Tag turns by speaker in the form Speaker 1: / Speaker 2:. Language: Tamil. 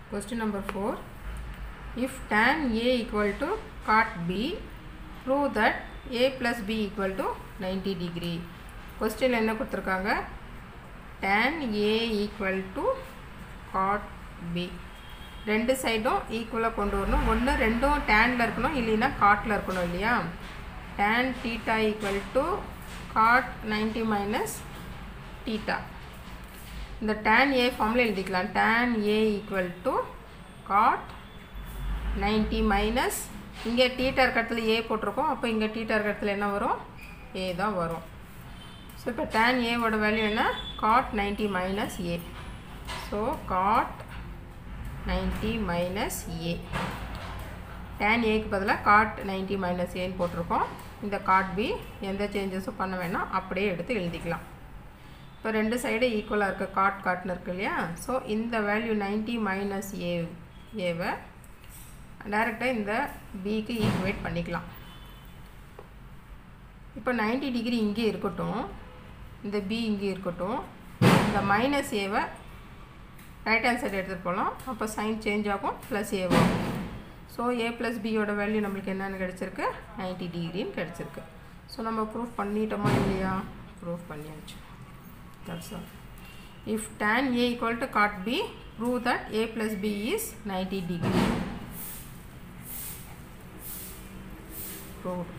Speaker 1: Question number 4. If tan A equal to cot B, prove that A plus B equal to 90 degree. Question என்ன கொடுத்திருக்காங்க? Tan A equal to cot B. ரெண்டு சைடும் ஈக்குவலாக கொண்டு வரணும். ஒன்று ரெண்டும் டேனில் இருக்கணும், இல்லைன்னா காட்டில் இருக்கணும் இல்லையா? tan theta equal to cot 90 minus theta. இந்த tan A ஃபார்மில் எழுதிக்கலாம். tan A equal to cot 90 minus இங்கே theta இருக்கிறதுல A போட்டிருக்கோம். அப்போ இங்கே theta இருக்கிறதுல என்ன வரும்? A தான் வரும். ஸோ இப்போ tan A ஓட வேல்யூ என்ன? cot 90 minus A. So cot 90 minus A. tan A க்கு பதிலாக cot 90 minus A போட்டிருக்கோம். இந்த cot B எந்த சேஞ்சஸும் பண்ண வேணாம், அப்படியே எடுத்து எழுதிக்கலாம். இப்போ ரெண்டு சைடு ஈக்குவலாக இருக்க காட்னு இருக்கு இல்லையா? ஸோ இந்த வேல்யூ 90 மைனஸ் ஏவை டைரெக்டாக இந்த பிக்கு ஈக்குவேட் பண்ணிக்கலாம். இப்போ 90 டிகிரி இங்கே இருக்கட்டும், இந்த பி இங்கே இருக்கட்டும். இந்த மைனஸ் ஏவை ரைட் ஹேண்ட் சைடு எடுத்துகிட்டு போகலாம். அப்போ சைன் சேஞ்ச் ஆகும், ப்ளஸ் ஏவாகும். ஸோ ஏ ப்ளஸ் பியோட வேல்யூ நம்மளுக்கு என்னென்னு கிடச்சிருக்கு? 90 டிகிரின்னு கிடச்சிருக்கு. ஸோ நம்ம ப்ரூஃப் பண்ணிட்டோமா இல்லையா? ப்ரூஃப் பண்ணியாச்சு. That's all. If tan A equal to cot B, prove that A plus B is 90 degree. Proved.